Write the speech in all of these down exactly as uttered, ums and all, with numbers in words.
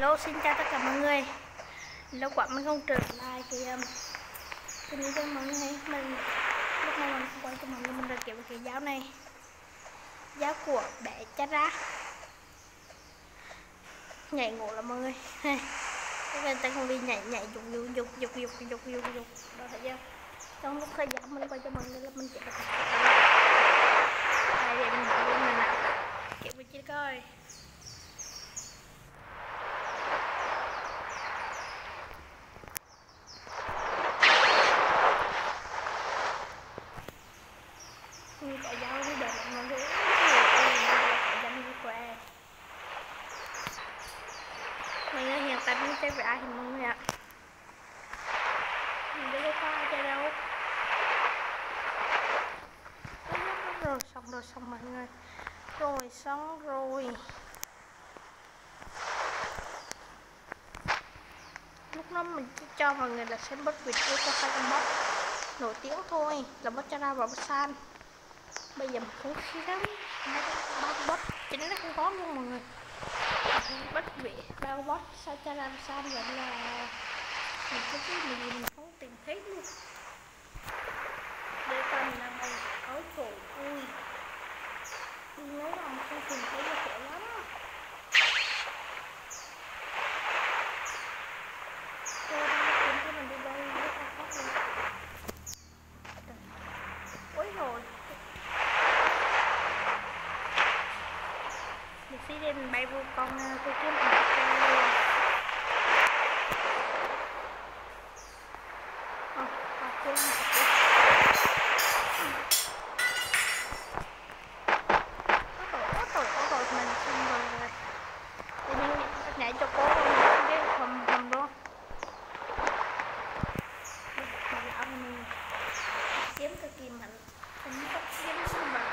Hello, xin chào tất cả mọi người. Lâu quá mình không trở lại cái um, cái video cho mọi người. Mình lúc này mình quay cho mọi người, mình đã kiếm cái giáo này, giáo của bé Chara. Nhảy ngộ là mọi người. Cái người ta không đi nhảy nhảy dục dục dục dục dục dục dục dục đó, thấy chưa? Trong lúc thời gian mình quay cho mọi người là mình kiếm được cái đây để mình quay mình nào kiếm cái chi coi. Như cả dao đi đẹp mọi người, dành như khỏe. Mọi người hiện tại mình chơi vẽ thì mọi người ạ. Mình đi qua chơi đâu. Rồi xong rồi xong mọi người. Rồi xong rồi. Lúc đó mình chỉ cho mọi người là xem bất video cho hai con boss nổi tiếng thôi, là boss Chara và boss San. Bây giờ mình không khí lắm, ba boss chính nó không có luôn mọi người. Bất vị ba boss sao Chara và San vẫn là mình không biết mình gì mình không tìm thấy luôn. Đây con mình đang bày áo cổ ui, nếu mà mình không tìm thấy là khổ lắm. Tôi đang tìm cho mình đi đây rất là khó khăn. Ôi rồi mình sẽ đem bay vô con tôi kiếm một cái luôn. Ờ, à, quên một cái. Ôi tội, ôi tội, ôi tội, mình xong rồi. Để mình nãy cho cô cái hầm hầm luôn. Mình lão mình kiếm cái kìm hẳn. Mình có kiếm xong rồi.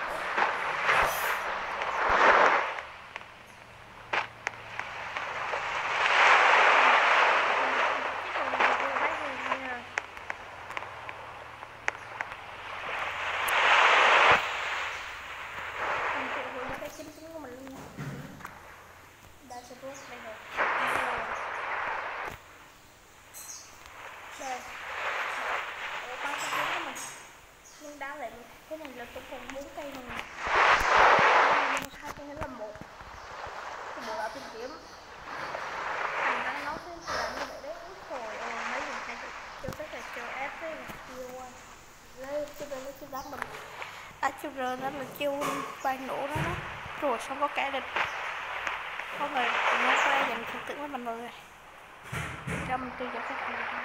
Đây, ủa ba cái kiếm của mình nhưng đá lại cái này là tổng cộng bốn cây này, hai cây là một cái bộ đã tìm kiếm mình đang nói thế là như vậy đấy. Rồi ôi mấy người hay chưa tất là chờ ép đấy là chiêu lấy chưa đây lấy chiêu đá mình à chiêu rờ đó là chiêu bay nổ đó, đó rồi xong có kẻ địch không rồi nó quay dành thực tưởng với mình mọi người cho mình tư cho các bạn.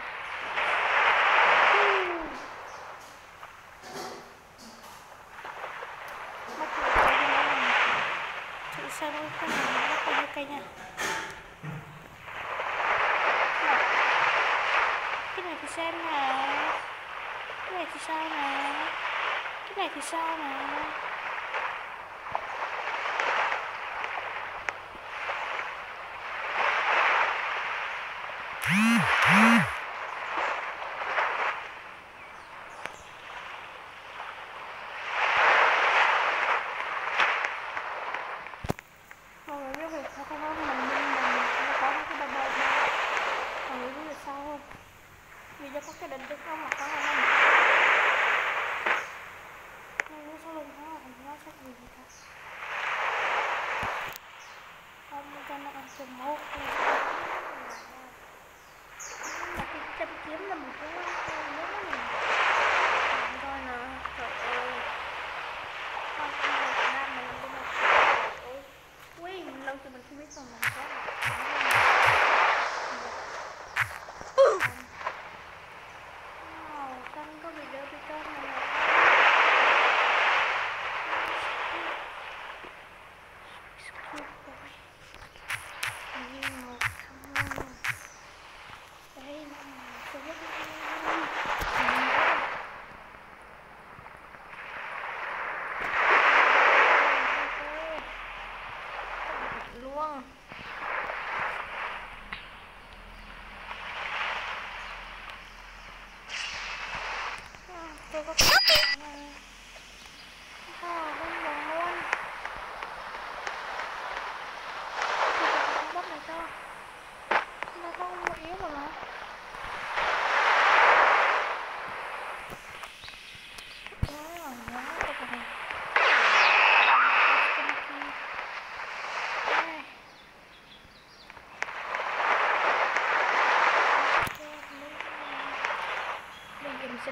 Sao đâu có nào nó không ok nha. Cái này thì sao nè, cái này thì sao nè, cái này thì sao nè. Mọi người biết việc sao không có mình mình mình có cái bài bài này. Mọi người biết được sao không? Vì cho có cái định được không mà có không? Nhưng nếu sao lần đó là nó sẽ gì vậy ta? Không cho nó ăn chùm một. Là cái châm kiếm là một cái nếu mà mình làm coi nè. Trời ơi. Con con này ra mình làm cái này. Ui, lâu thì mình không biết rồi mình có wow, con có video cho con này đây là tôi biết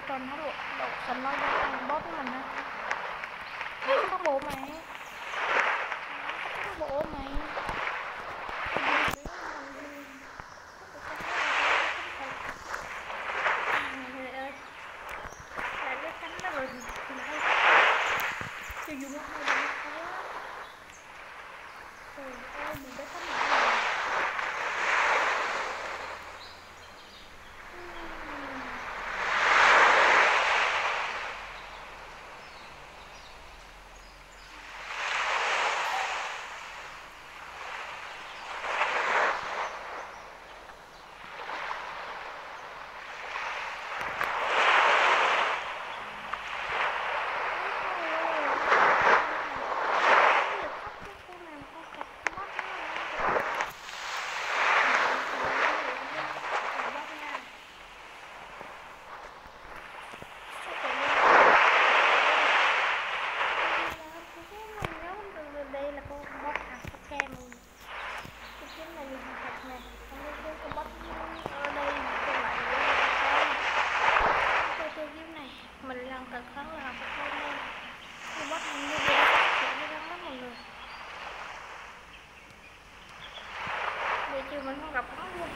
cho nó độ độ sần nó ra ăn bóp với mình ha. Có bộ mày, có bộ mày. Lại cái cánh đó rồi thì lại cho dùng nó hơi bị khó. Trời ơi, mình đã cánh lại rồi. Đây là con bot hàng scam luôn. Cái kiếm này như hàng thật này. Còn đây cái con bot ở đây con lại cái cái kiếm này mình làm thật khó là học không đây. Con bot này như vậy sẽ đi ra mắt mọi người. Bây giờ mình không gặp nó luôn.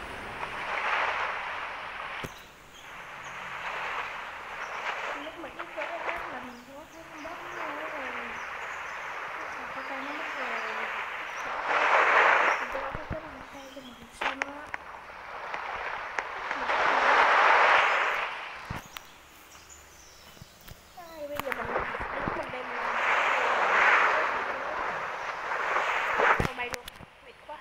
Lúc mình đi tới là mình có thấy con bot nó rồi. Cái tay nó mất rồi. Mình cho cái cái bàn tay cho mình xem đó. Đây, bây giờ mình đứng mình đây mình làm cái bay luôn, mệt quá.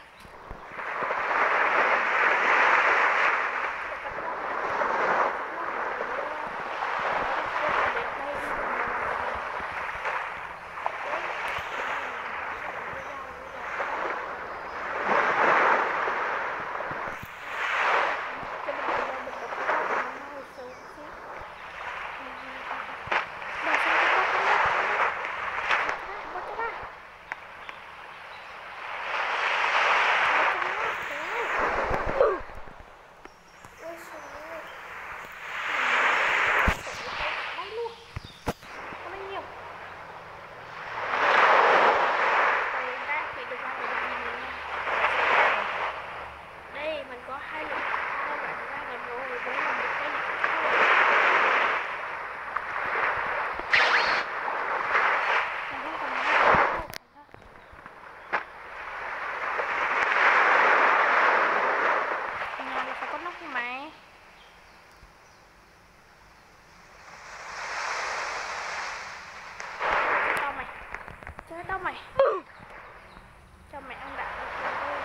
Chết đâu mày. Cho mày ăn đạn được rồi.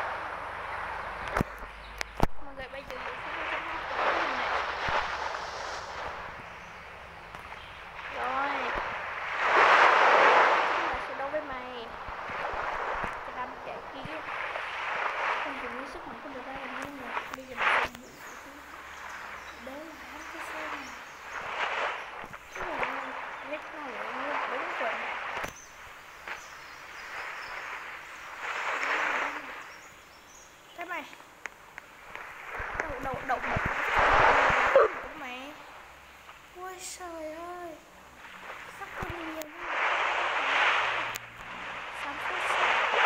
Mọi người bây giờ mình sẽ cho nó của mình này. Rồi. Chúng ta sẽ đấu với mày. Cái đám chạy kia. Không dùng cái sức mạnh của người ta làm như này. Bây giờ mình sẽ dùng đấy là hắn cái xe này. Cái này lít nó lại đúng rồi. Thế mày đậu đậu đậu đậu của mày. Ôi trời ơi, sắp có nhiều như sắp có sắp.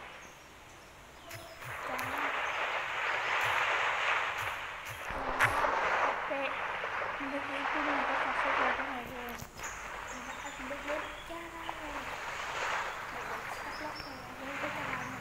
Ok, mình được cái cung này có sắp sắp là cái này rồi. Mình đã ăn được hết cha ra rồi. Mình đã sắp lóc rồi với cái cha này.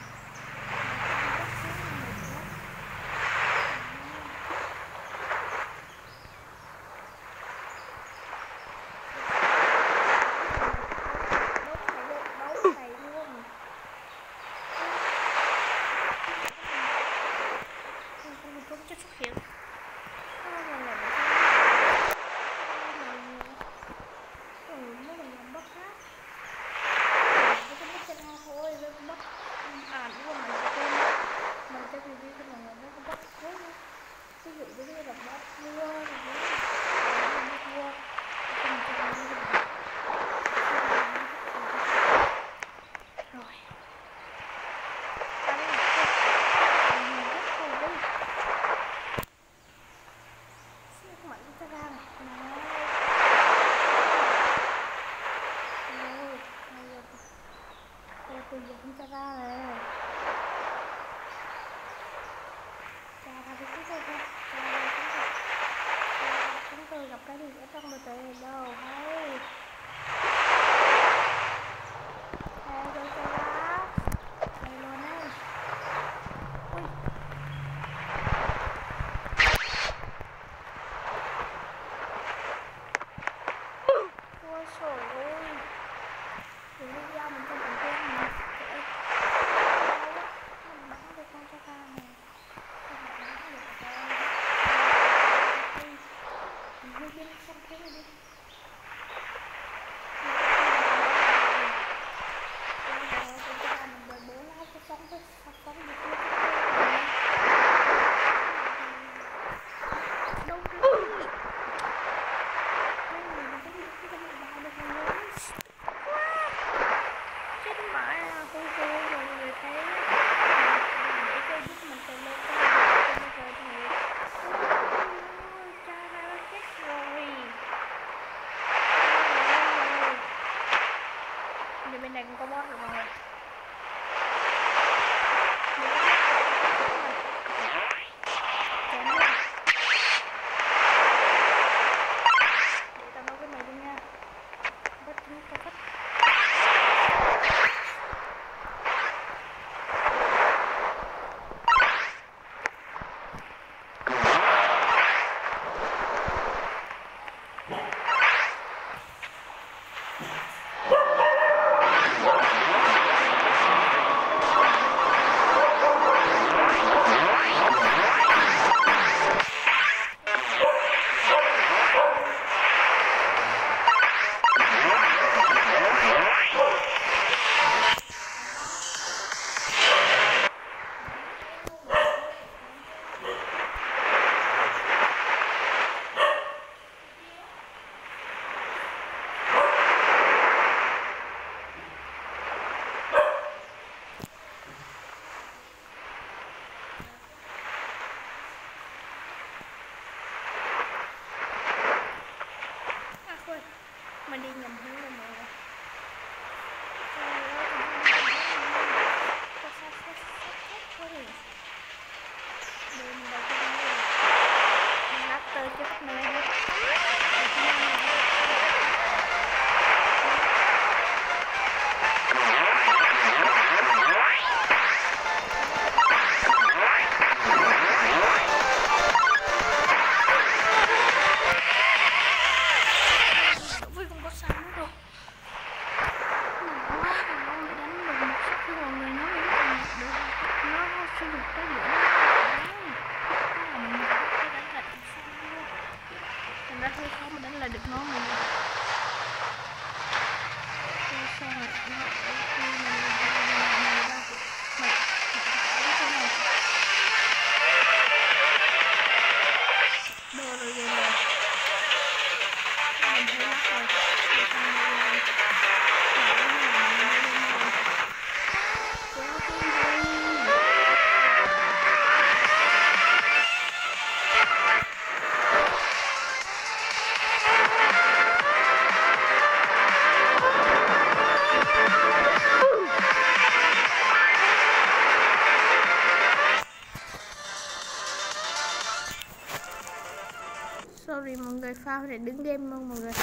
đi mọi người, phao này đứng game luôn mọi người.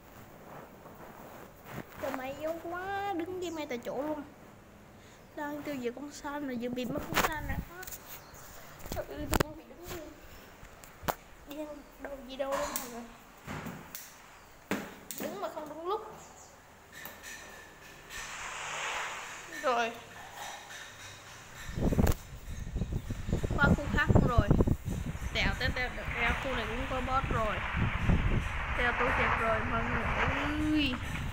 Trời mày yếu quá, đứng game ngay tại chỗ luôn. Đang tiêu diệt con san này, vừa bị mất con san này. Trời ơi, tôi bị đứng game. Điên đâu gì đâu luôn mọi người. Đứng mà không đúng lúc. Rồi qua khu khác rồi. Tèo tèo tèo tèo khu này cũng có boss rồi. Tèo tôi kẹp rồi mọi người ơi.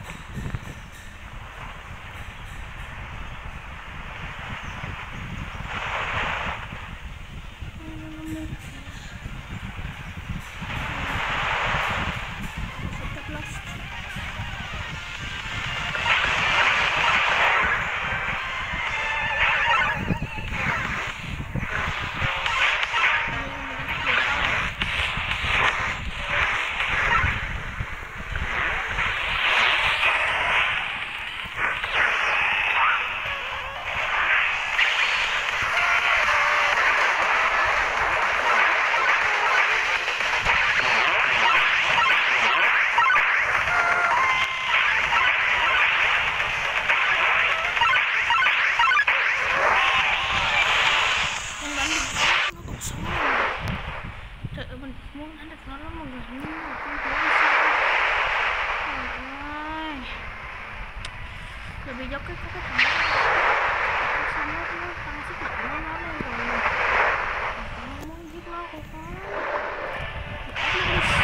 Muốn đánh được nó lắm mọi người, nhưng mà không thể làm sao. Trời ơi, giờ bị dốc cái có cái thằng đó xong nó nó tăng sức mạnh nó nó lên rồi, nó muốn giết nó cũng khó. Ép nó đi.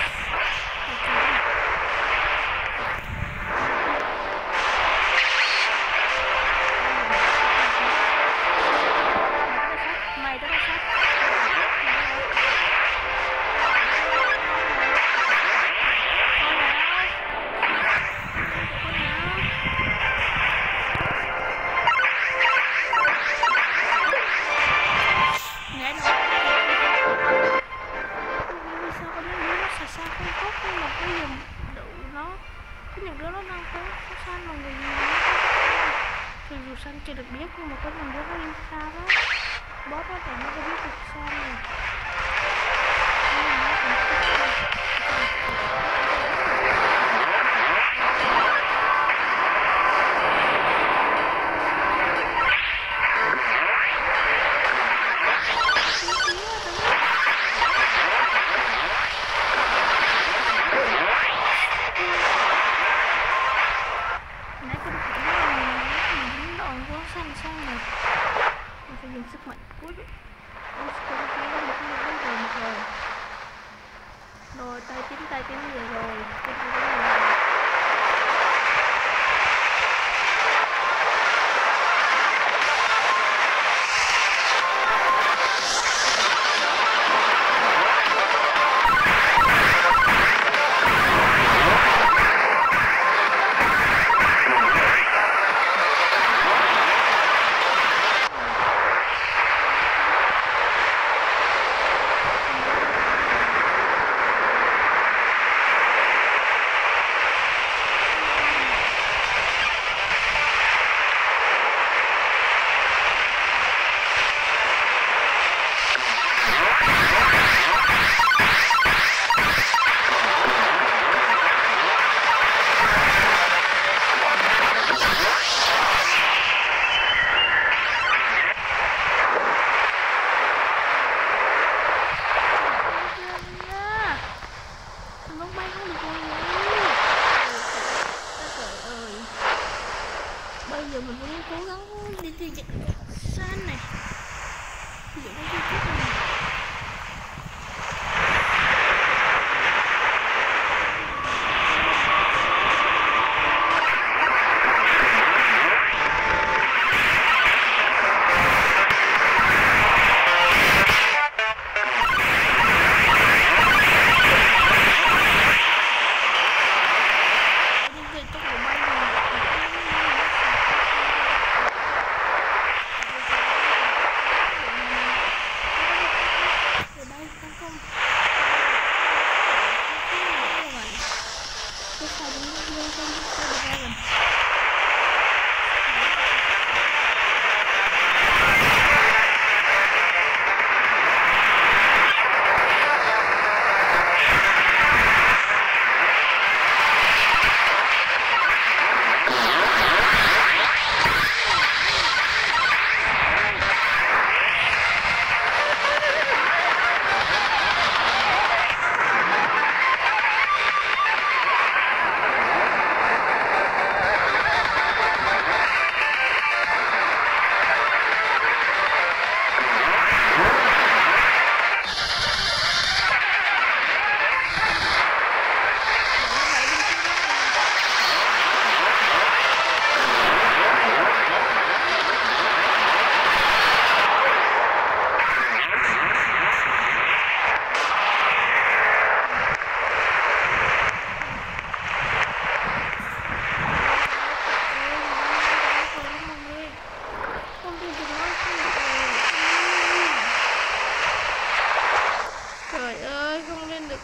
Mày đó là sát.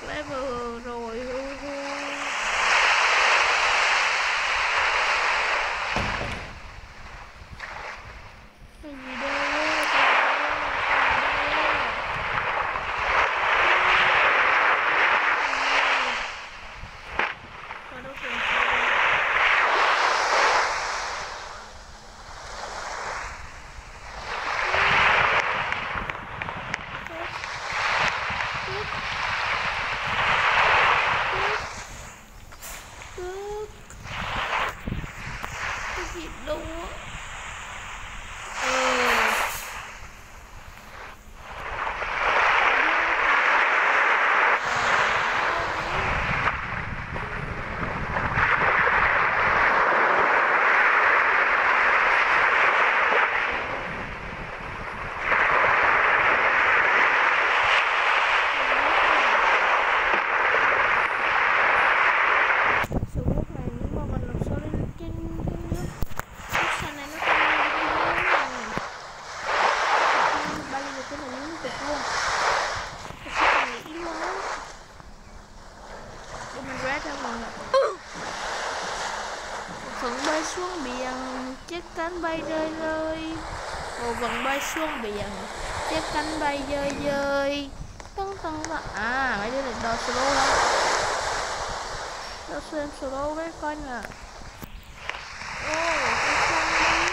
level rồi. Cái gì đâu xuống biển, chiếc cánh bay rơi rơi. Hồ vần bay xuống biển, chiếc cánh bay rơi rơi. Tưng tưng tưng. À, mấy đứa này đo solo đó. Đo xem solo đấy coi nè. Ô, cái con đi.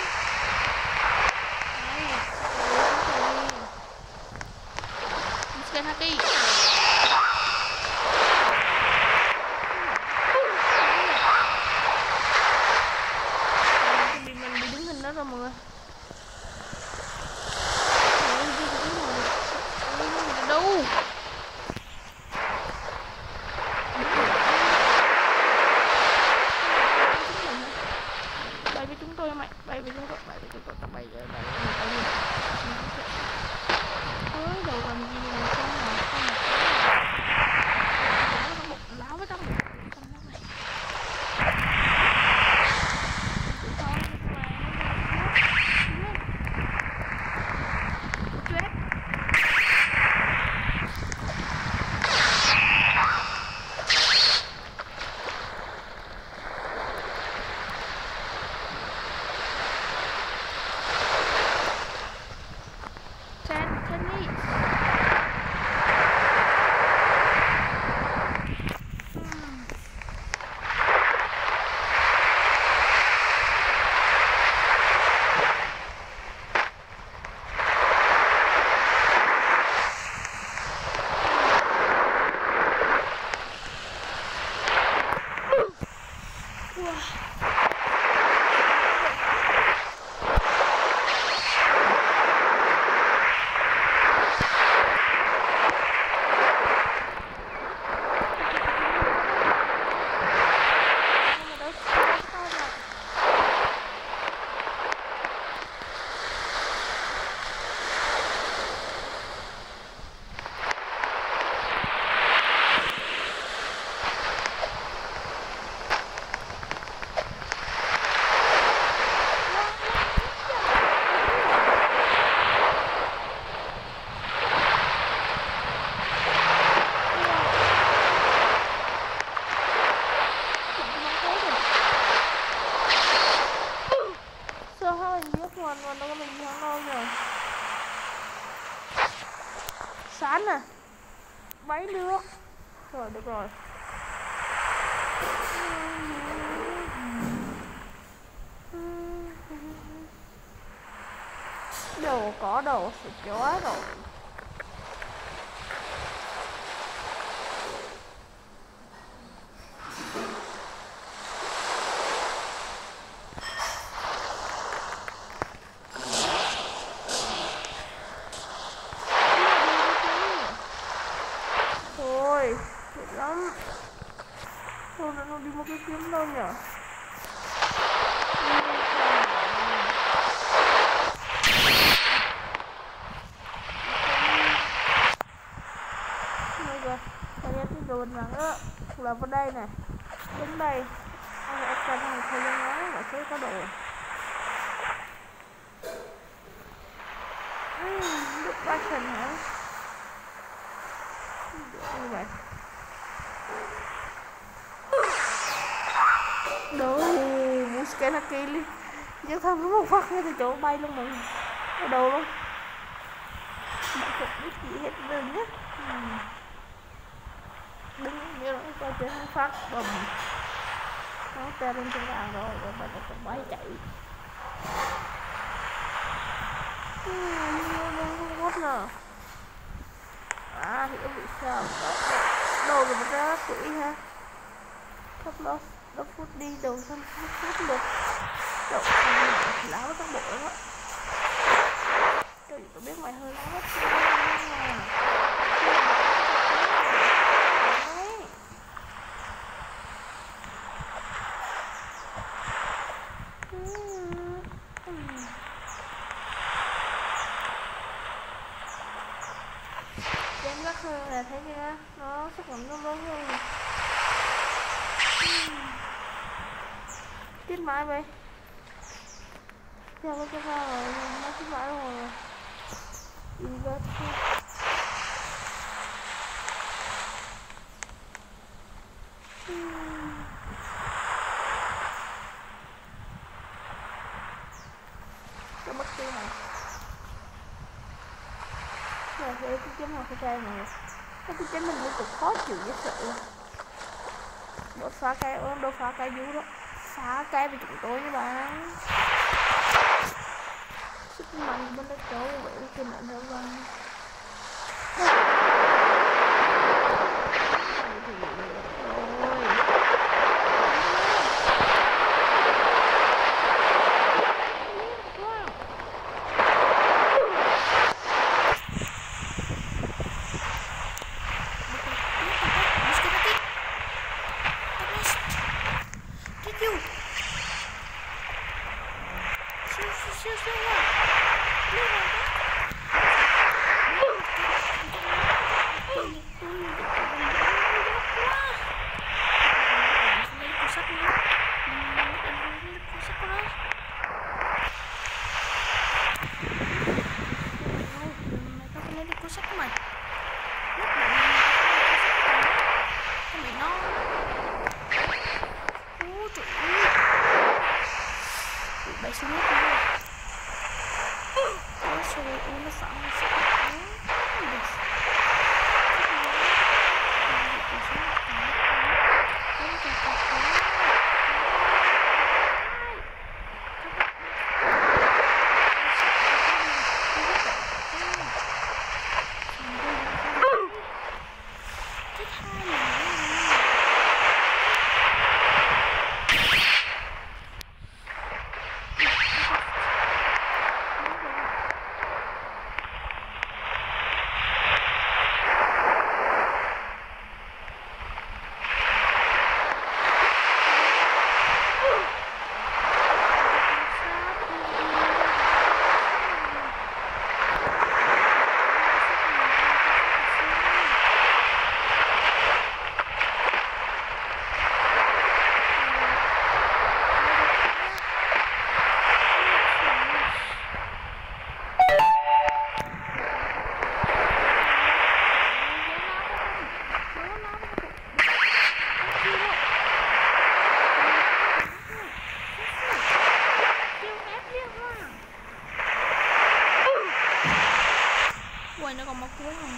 Đây, cái đi. Misken hati. Rồi mọi người. Đâu? Bay với chúng tôi mày, bay với chúng tôi, bay với chúng tôi, tao bay rồi, bay rồi. Ôi, đầu làm gì mà con mà con mà con một láo với trong một trong đó này. Mà nó có mình thắng đâu nhỉ? Sán à? Bấy nước. Rồi được rồi. Đồ có đồ sụt chó rồi. Lắm. Thôi nó đi một cái kiếm đâu nhỉ? Đây rồi, đây là cái đồ nặng á, là vào đây này, đến đây, anh em cần một thời gian ngắn mà sẽ có đồ. Được ba phần hả? Như vậy. cái nó kỳ đi chứ không có một phát ngay từ chỗ bay luôn mà ở đâu luôn mà không biết gì hết đừng nhé đứng như nó coi trên nó phát bầm nó tê lên trên bàn rồi rồi mình còn bay chạy quất nè à hiểu bị sao đồ rồi mình ra quỷ ha thấp nó nó phút đi đầu xong phút được đậu láo nó trong bộ đó tôi tôi biết mày hơi láo hết Em rất hơn là thấy chưa nó sức mạnh nó lớn hơn tiếp mãi vậy theo cái cái pha rồi nó tiếp mãi rồi đi ra cái mất tiêu này rồi cái cái chấm hoa cái này cái cái chấm mình cũng cực khó chịu dễ sợ đốt phá cây ôm đốt phá cây vú đó phá cây với chúng tôi các bạn sức mạnh bên đất chỗ vậy cái mạnh hơn vâng siêu siêu nha lên rồi tôi tôi lấy cuốn sách nữa lấy cuốn sách của nó mày có phải lấy cuốn sách của mày lúc này con mày nó ôi trời ơi bị bay xuống nước luôn ôi trời ơi nó sợ nó sợ quay nó còn mất cuốn không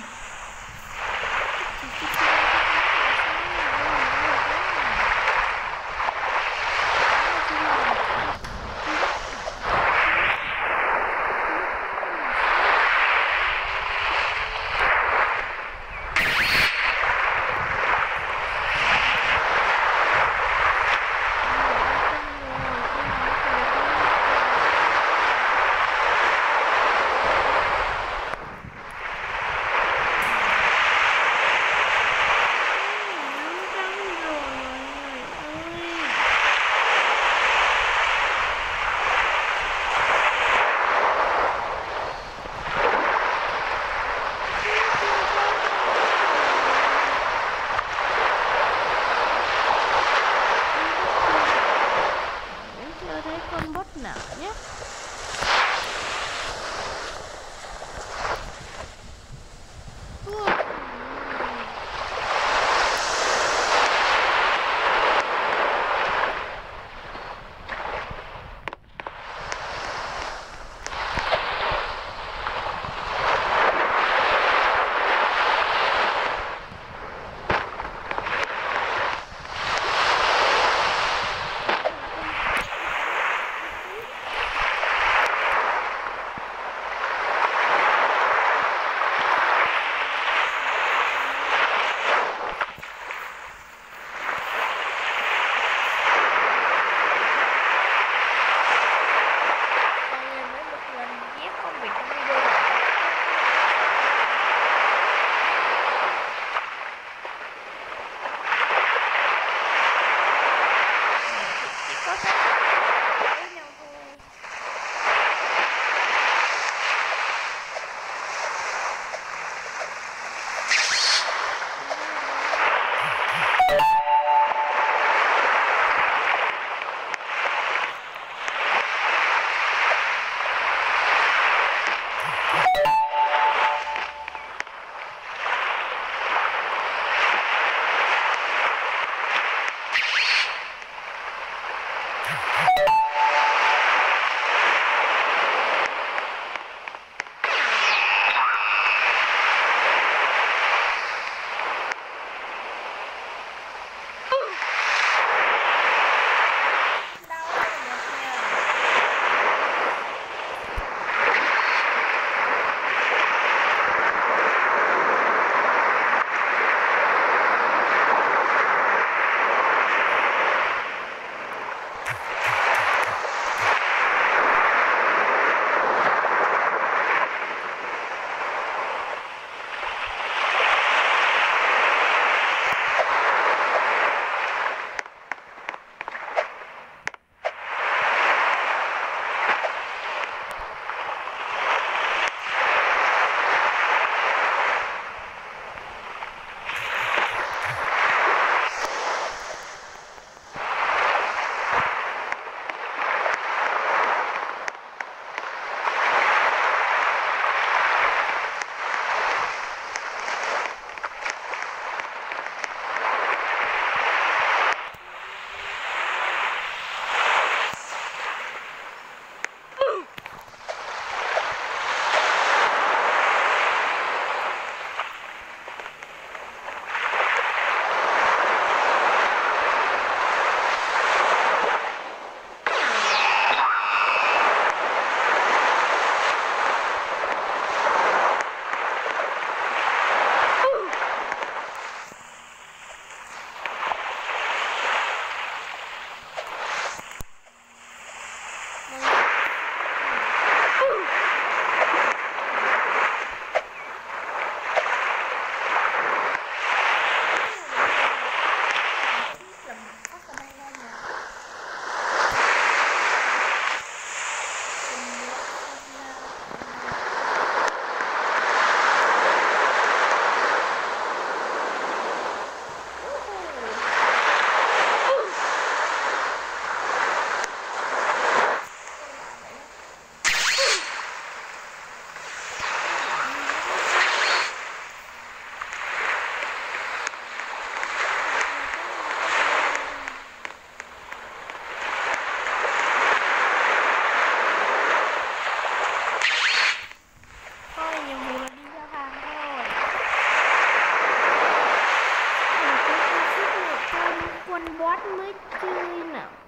bắt mới chơi nào.